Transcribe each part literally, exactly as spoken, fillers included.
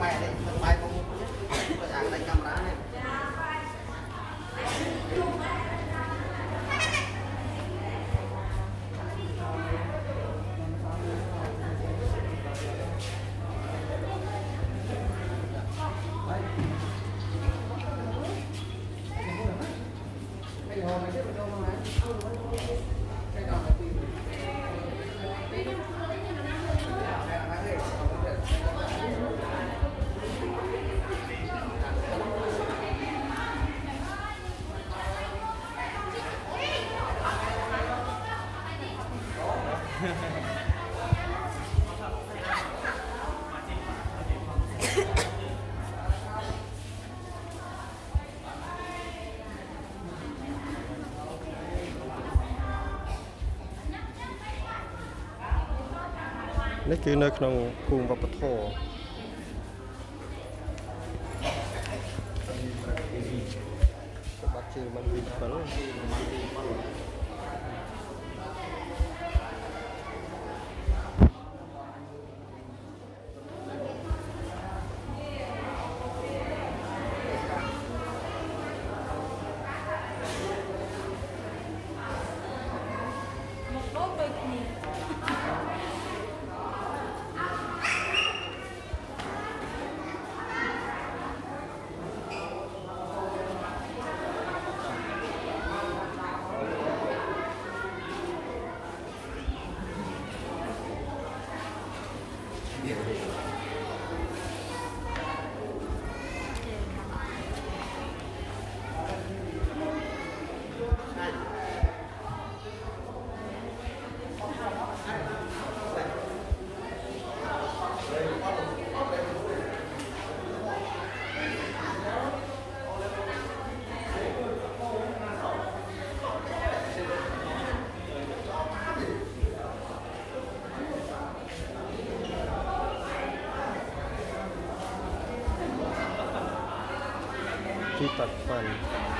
នេះគឺនៅក្នុងភូមិវប្បធម៌បាត់ជើងមិនពី7ที่ตัดฟัน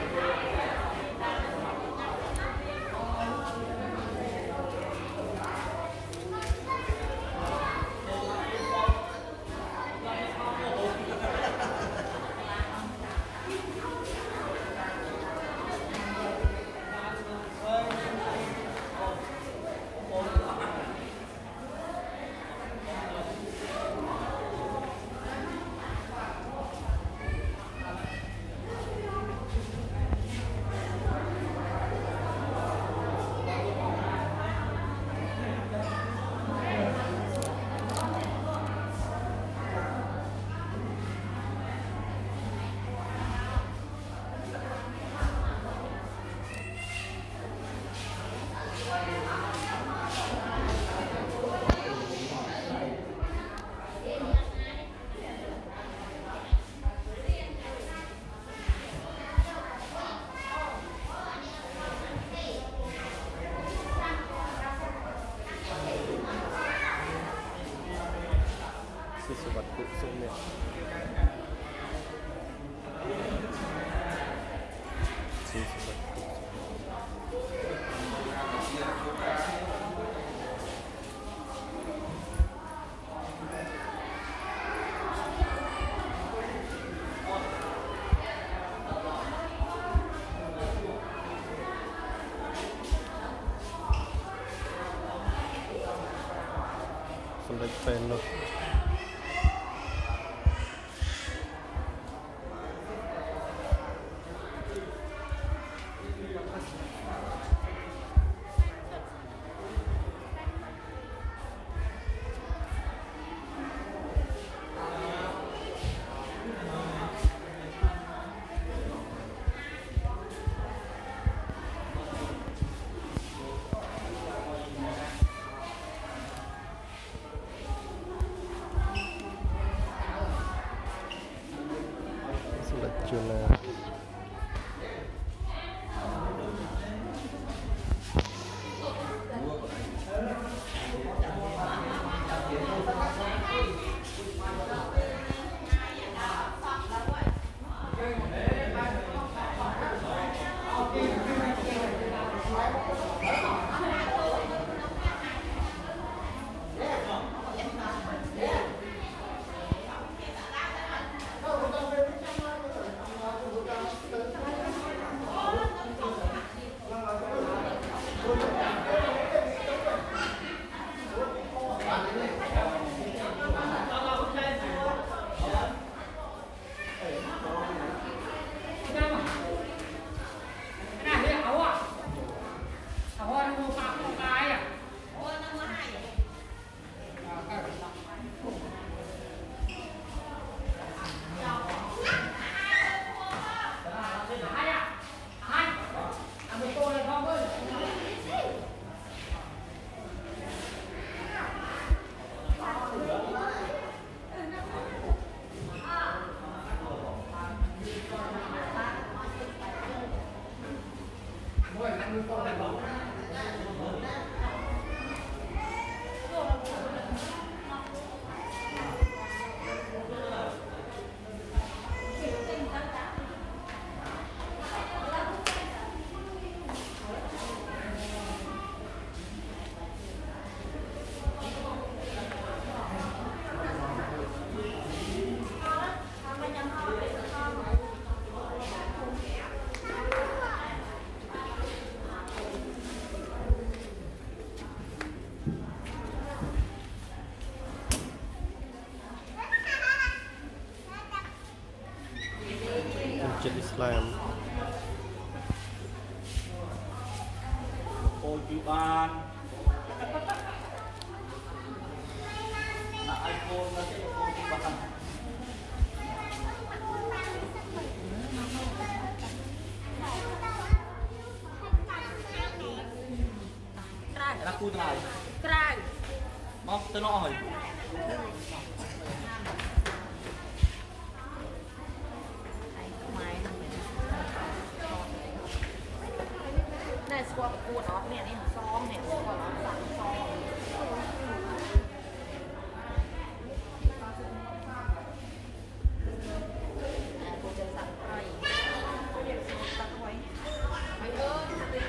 Sesebab kusumnya Sesebab Sampai penuh Juna Masjid Islam. Ôi chị ban là iPhone nó sẽ ôi chị ban là khu này Crai mong tôi nói rồi này squat của nó nè này xóm nè squat nó sẵn xóm cô chơi sẵn tay cô chơi sẵn quay mày ơi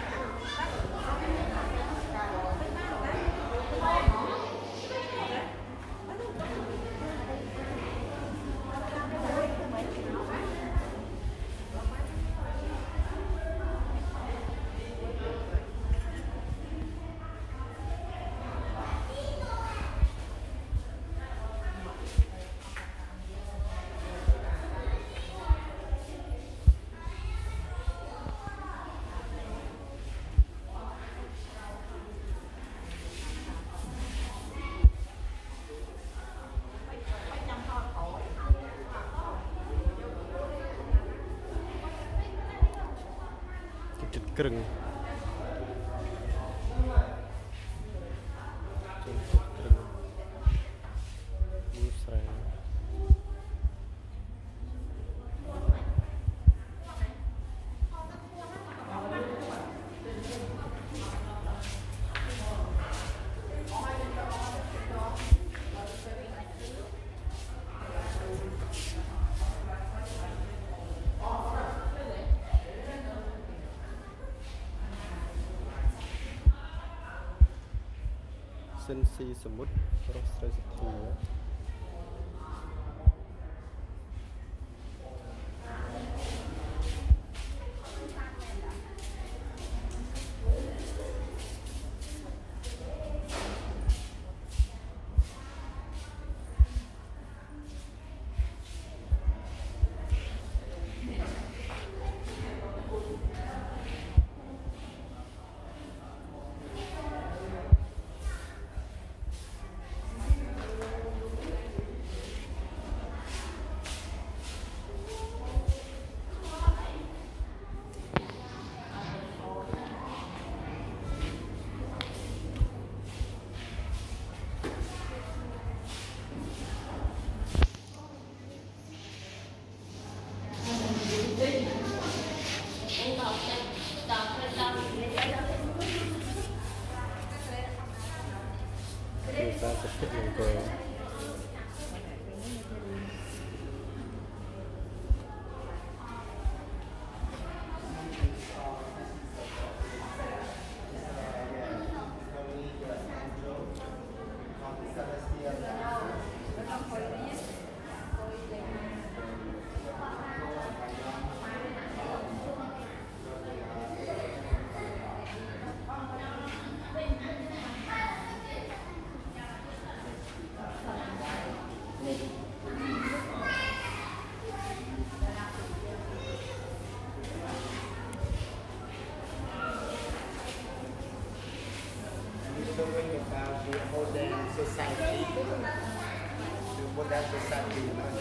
Chích Krưng. Chích Krưng. Bú Srang. Sinh si sầm mút rốt sợi thịt người ta sẽ thích những cái showing about the modern society, the modern society.